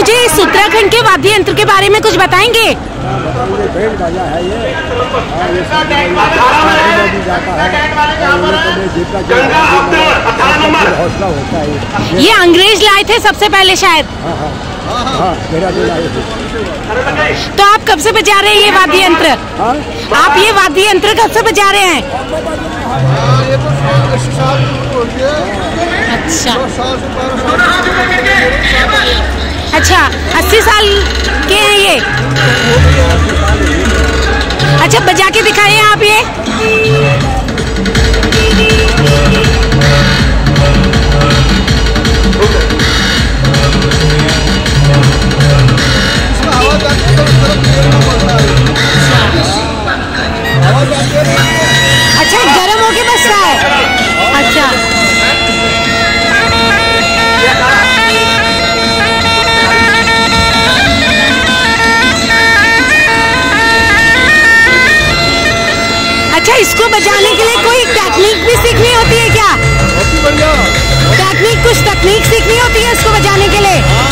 मुझे इस उत्तराखंड के वाद्य यंत्र के बारे में कुछ बताएंगे? बैंड बाजा है ये हौसला होता है। ये अंग्रेज लाए थे सबसे पहले शायद। तो आप कब से बजा रहे हैं ये वाद्य यंत्र? आप ये वाद्य यंत्र कब से बजा रहे हैं? अच्छा अच्छा, 80 साल के हैं ये। अच्छा, बजा के दिखाइए आप ये। अच्छा, गर्म होके बजता है। अच्छा, अच्छा, इसको बजाने के लिए कोई टेक्निक भी सीखनी होती है क्या? कुछ तकनीक सीखनी होती है इसको बजाने के लिए?